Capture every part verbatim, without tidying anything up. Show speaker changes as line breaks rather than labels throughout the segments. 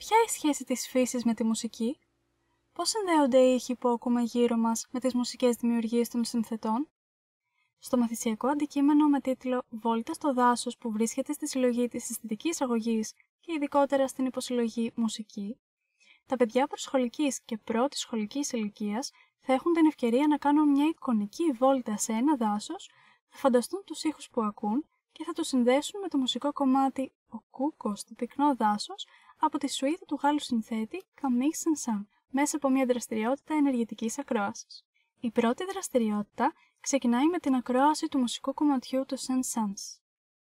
Ποια είναι η σχέση της φύσης με τη μουσική? Πώς συνδέονται οι ήχοι που ακούμε γύρω μας με τις μουσικές δημιουργίες των συνθετών? Στο μαθησιακό αντικείμενο με τίτλο «Βόλτα στο δάσος» που βρίσκεται στη συλλογή της αισθητικής αγωγής και ειδικότερα στην υποσυλλογή μουσική, τα παιδιά προσχολικής και πρώτης σχολικής ηλικίας θα έχουν την ευκαιρία να κάνουν μια εικονική βόλτα σε ένα δάσος, θα φανταστούν τους ήχους που ακούν και θα τους συνδέσουν με το μουσικό κομμάτι «Ο Κούκος στο πυκνό δάσος» από τη σουίτα του Γάλλου συνθέτη Camille Saint-Saëns, μέσα από μια δραστηριότητα ενεργητικής ακρόασης. Η πρώτη δραστηριότητα ξεκινάει με την ακρόαση του μουσικού κομματιού του Saint-Saëns.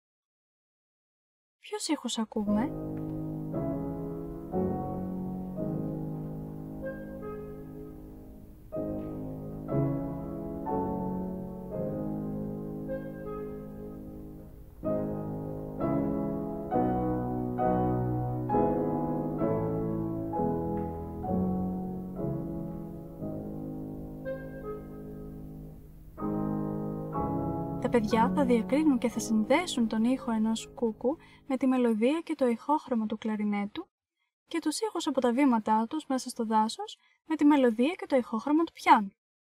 Ποιους ήχους ακούμε? Τα παιδιά θα διακρίνουν και θα συνδέσουν τον ήχο ενός κούκου με τη μελωδία και το ηχόχρωμα του κλαρινέτου και τους ήχους από τα βήματά τους μέσα στο δάσος με τη μελωδία και το ηχόχρωμα του πιάνου.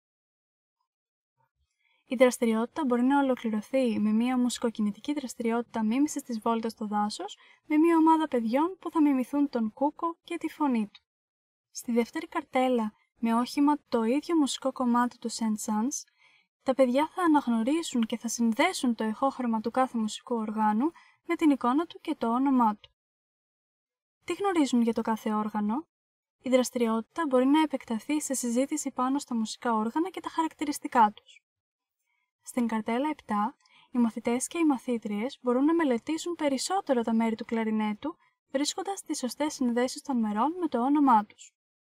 Η δραστηριότητα μπορεί να ολοκληρωθεί με μια μουσικοκινητική δραστηριότητα μίμησης της βόλτας στο δάσος με μια ομάδα παιδιών που θα μιμηθούν τον κούκο και τη φωνή του. Στη δεύτερη καρτέλα, με όχημα το ίδιο μουσικό κομμάτι του Saint-Saëns, τα παιδιά θα αναγνωρίσουν και θα συνδέσουν το ηχόχρωμα του κάθε μουσικού οργάνου με την εικόνα του και το όνομά του. Τι γνωρίζουν για το κάθε όργανο? Η δραστηριότητα μπορεί να επεκταθεί σε συζήτηση πάνω στα μουσικά όργανα και τα χαρακτηριστικά τους. Στην καρτέλα επτά, οι μαθητές και οι μαθήτριες μπορούν να μελετήσουν περισσότερο τα μέρη του κλαρινέτου, βρίσκοντας τις σωστές συνδέσεις των μερών με το όνομά τους.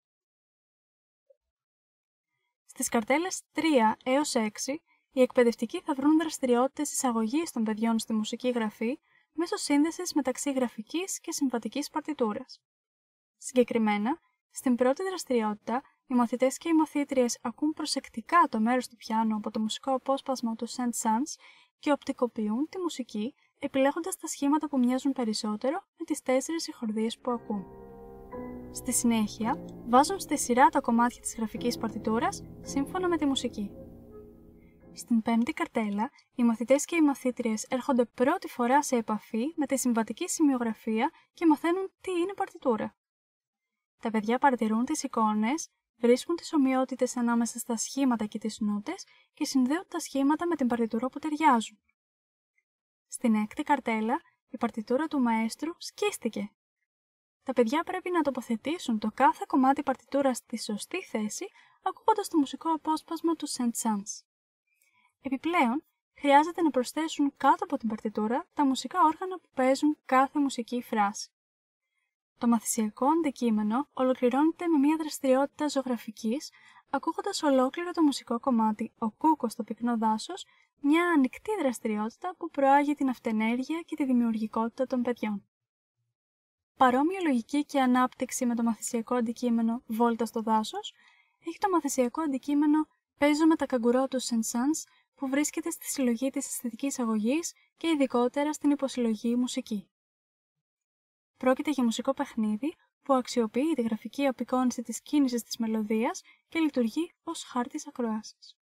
Στις καρτέλες τρία έως έξι, οι εκπαιδευτικοί θα βρουν δραστηριότητες εισαγωγής των παιδιών στη μουσική γραφή μέσω σύνδεσης μεταξύ γραφικής και συμβατικής παρτιτούρας. Συγκεκριμένα, στην πρώτη δραστηριότητα, οι μαθητές και οι μαθήτριες ακούν προσεκτικά το μέρος του πιάνου από το μουσικό απόσπασμα του Saint-Saëns και οπτικοποιούν τη μουσική, επιλέγοντας τα σχήματα που μοιάζουν περισσότερο με τις τέσσερις ηχορδίες που ακούν. Στη συνέχεια, βάζουν στη σειρά τα κομμάτια της γραφικής παρτιτούρας σύμφωνα με τη μουσική. Στην πέμπτη καρτέλα, οι μαθητές και οι μαθήτριες έρχονται πρώτη φορά σε επαφή με τη συμβατική σημειογραφία και μαθαίνουν τι είναι παρτιτούρα. Τα παιδιά παρατηρούν τις εικόνες, βρίσκουν τις ομοιότητες ανάμεσα στα σχήματα και τις νότες και συνδέουν τα σχήματα με την παρτιτούρα που ταιριάζουν. Στην έκτη καρτέλα, η παρτιτούρα του μαέστρου σκίστηκε. Τα παιδιά πρέπει να τοποθετήσουν το κάθε κομμάτι παρτιτούρας στη σωστή θέση, ακούγοντας το μουσικό απόσπασμα του Saint-Saëns. Επιπλέον, χρειάζεται να προσθέσουν κάτω από την παρτιτούρα τα μουσικά όργανα που παίζουν κάθε μουσική φράση. Το μαθησιακό αντικείμενο ολοκληρώνεται με μια δραστηριότητα ζωγραφικής, ακούγοντας ολόκληρο το μουσικό κομμάτι «Ο Κούκος στο πυκνό δάσος», μια ανοιχτή δραστηριότητα που προάγει την αυτενέργεια και τη δημιουργικότητα των παιδιών. Παρόμοια λογική και ανάπτυξη με το μαθησιακό αντικείμενο «Βόλτα στο δάσος» έχει το μαθησιακό αντικείμενο «Παίζω με τα καγκουρό» του Saint-Saëns που βρίσκεται στη συλλογή της αισθητικής αγωγής και ειδικότερα στην υποσυλλογή μουσική. Πρόκειται για μουσικό παιχνίδι που αξιοποιεί τη γραφική απεικόνιση της κίνησης της μελωδίας και λειτουργεί ως χάρτης ακροάσης.